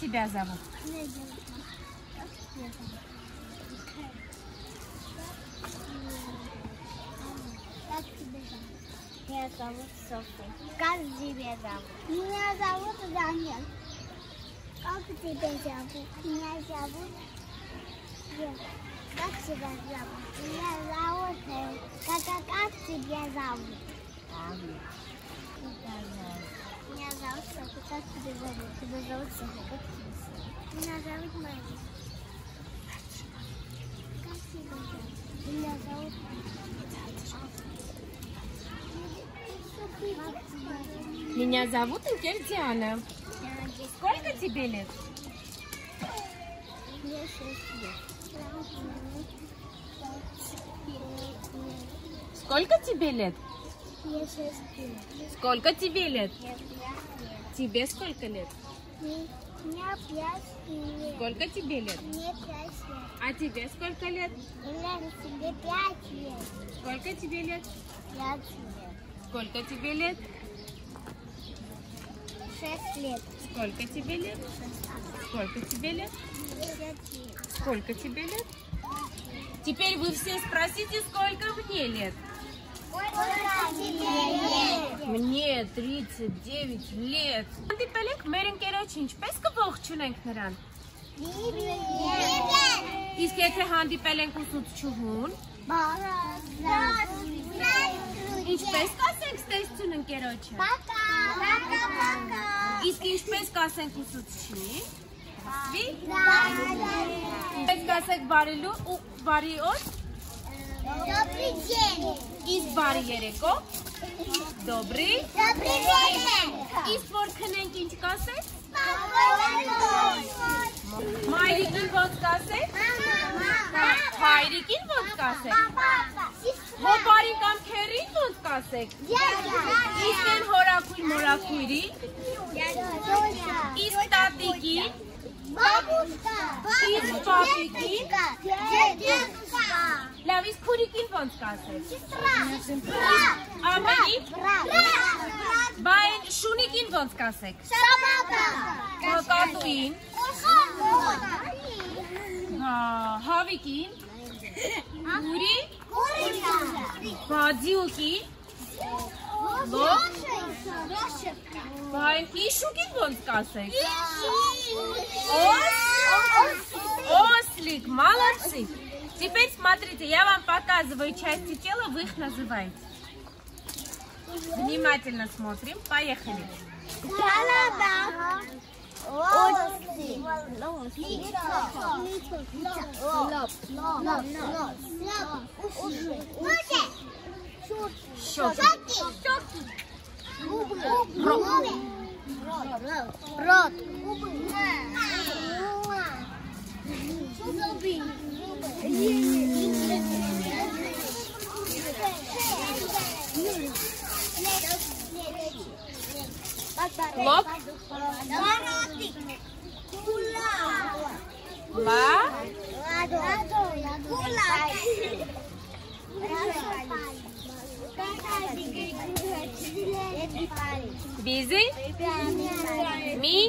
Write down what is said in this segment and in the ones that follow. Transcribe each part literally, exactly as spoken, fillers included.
тебя зовут? Как тебя зовут? Меня зовут София. Как тебя зовут? Меня зовут Даниэль. Как тебя зовут? Меня зовут Ева. Как тебя зовут? Меня зовут Эва. Как, как, как тебя зовут? Меня зовут София. Как тебя зовут? Тебя зовут София. Как тебя зовут? Меня зовут Мария. Как тебя зовут? Меня зовут Меня зовут Инкель Диана. Сколько тебе лет? Мне шесть лет. Сколько тебе лет? Мне шесть лет. Сколько тебе лет? Мне пять лет. Тебе сколько лет? Мне пять лет. Сколько тебе лет? Мне пять лет. А тебе сколько лет? Мне тебе пять лет. Сколько тебе лет? Пять лет. Сколько тебе лет? Шесть лет. Сколько тебе лет? Сколько тебе лет? Пять лет. Сколько тебе лет? Теперь вы все спросите, сколько мне лет. Сколько тебе лет? Мне тридцать девять лет. Հանդիպել մեր ընկերոջ ինչպես կողջունենք նրան։ Привет. Իսկ եթե հանդիպել ենք ուսուցչուհուն, ինչպես կասենք ստեսություն ընկերոջը։ Пока. Пока. Пока. Իսկ ինչպես կասենք ուսուցչի։ Վի։ Да. Ինչպես կասենք բարելու ու բարի օր։ Добрый день. Իսկ բարի երեկո։ Добрый։ Добрый вечер. Իսկ որ քնենք ինչ կասենք։ Спокойной ночи. Մայրիկին ոնց կասենք։ Мама. Հայրիկին ոնց կասենք։ Папа. Հոբարին կամ քերին ոնց կասենք։ Дядя. Իսկ են հորաքույր մորաքույրին։ Тетя. Իսկ տատիկին։ Бабушка. Իսկ պապիկին։ Дедушка. Լավ, իսկ քուրիկին ոնց կասենք։ Сестра. Ամենին։ Брат. Բայն շունիկին ոնց կասենք։ Собака. Կատուին։ Кот. Հա, հավիկին։ Ուրի։ Курица. Բադիուկին։ Лошадка. Բայն իշուկին ոնց կասենք։ Ос. Ослик, молодцы. Теперь смотрите, я вам показываю части тела, вы их называете. Внимательно смотрим. Поехали. Голова. Носы. Лицо. Лоб. Нос. Уши. Щеки. Щеки. Губы. Рот. Рот. Губы. Зубы. Лоб. Воротник. Кулак. Ла. Ладонь. Кулак. Бизи. Ми.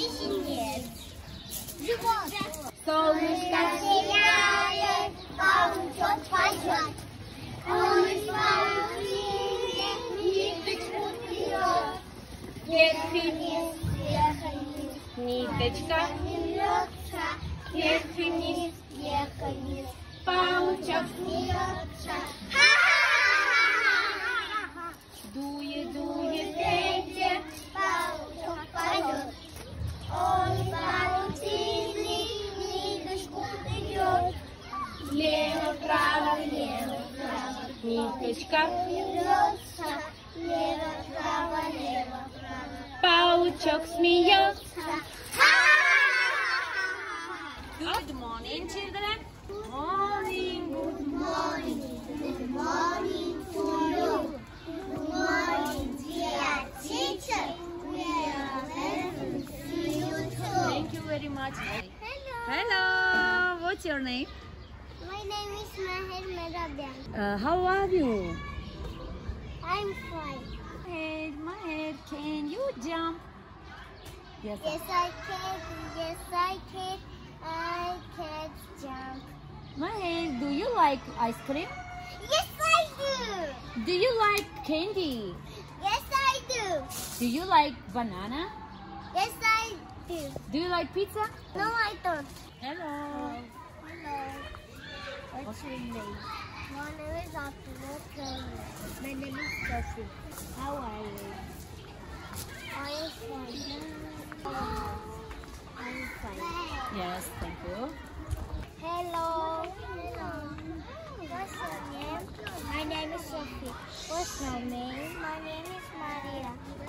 Солнышко сияет, паучок поет. Он из крылья ниточку вперед. Вверх и вниз, вверх и вниз. Ниточка. Смеется, вверх и вниз, вверх и вниз. Паучок смеется. Ха-ха-ха-ха-ха. Дует, Дует ветер, паучок поет. Он из паутины ниточку вперед. Влево, вправо, влево, вправо. Ниточка. Смеется, влево, вправо, влево, вправо. Паучок смеется. Ха-ха-ха-ха-ха. Good morning, children. Good morning, good morning, good morning to you. Good morning, dear teacher. We are happy to see you too. Thank you very much. Hello. Hello. What's your name? My name is Maher Merabian. Uh, how are you? I'm fine. Maher, Maher, can you jump? Yes. Yes, I can. Yes, I can. I can jump. Mahesh, do you like ice cream? Yes, I do. Do you like candy? Yes, I do. Do you like banana? Yes, I do. Do you like pizza? No, I don't. Hello. Hello. What's your name? My name is Abdullah. My name is Sophie. How are you? I am fine. I'm fine. Yes, thank you. Hello. Hello. What's your name? My name is Sophie. What's your name? My name is Maria.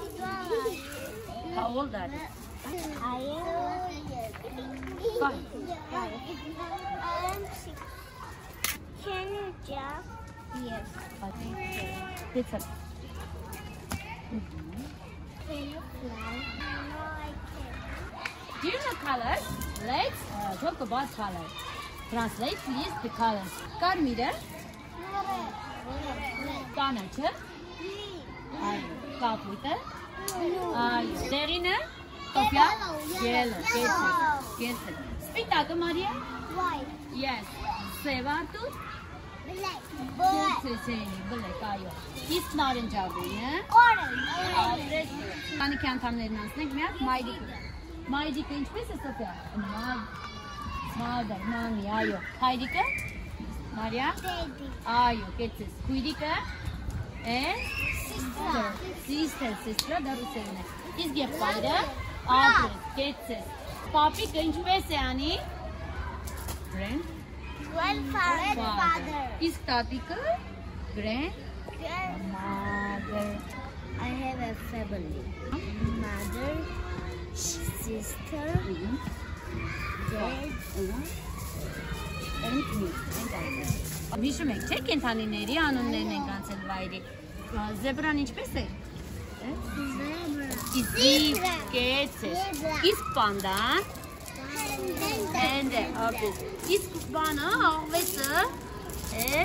How old are you? I am Five. five. I am six. Can you jump? Yes. Pizza. Can you fly? No, I can't. Do you know colors? Let's uh, talk about colors. Translate please the colors. Karmira, Kanacha, Kapuita, Serena, Sofia, Yellow. Yes. Spitato Maria? White. Yes. Sevatu? Black. Black. Ayo. It's not in Japan. Orange. Hani kentamların arasında gitmeyen Maydik. Maydik ինչպես է Sofia? Մադը, մամի, այո։ Հայրիկը? Մարիա? Baby. Այո, կեցես։ Քույրիկը? Է? Sister. Sister, sister, դա ռուսերեն է։ Իսկ եղբայրը? Ադրես, կեցես։ Պապիկը ինչպես է անի? Grand? Grandfather. Իսկ տատիկը? Grand? Mother. I have a family. Mother, sister, dad. Հիշում եք, չէ՞ կենդանիների անուններն ենք անցել վայրի։ Զեբրան ինչպես է։ Zebra. Կեցես։ Իսկ պանդան? Հենդը, ապես։ Իսկ բանը, աղվեսը? Է?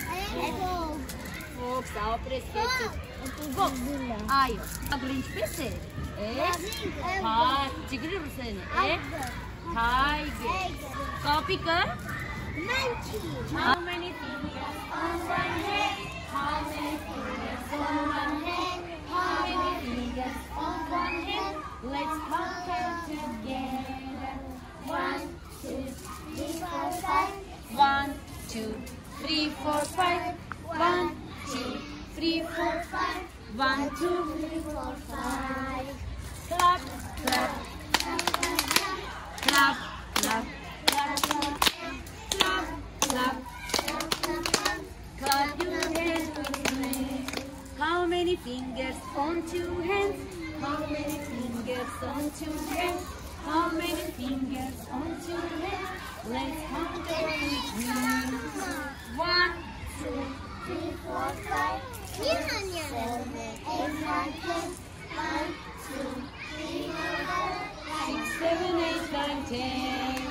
Ֆոքս, ապրես, կեցես։ Ֆոքս, այո։ Ագր ինչպես է։ Է? Հայ, ճիգրի ռուսերեն է։ Է? Tiger. Կապիկը? Monkey. How many fingers on one hand? How many fingers on one hand? How many fingers on one hand? Let's count them together. One, two, three, four, five. One, two, three, four, five. One, two, three, four, five. One, two, three, four, five. Clap, clap. Clap, clap. Clap, clap. Clap your hands with me. How many fingers on two hands? How many fingers on two hands? How many fingers on two hands? Let's count them with me. One, two, three, four, five. Seven, eight, nine, ten. One, two, three, four, five. Six, seven, eight, nine, ten.